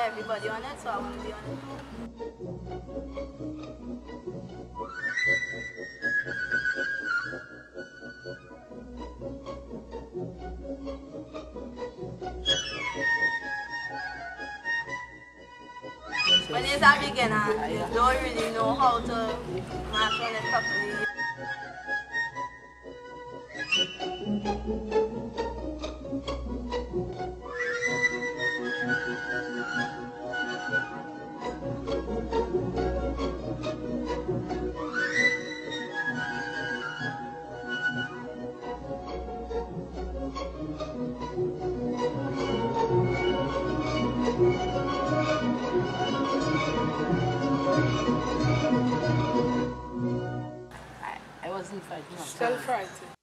everybody on it, so I want to be on it too. When you're a beginner, you don't really know how to march on it properly. I wasn't frightened. Still frightened.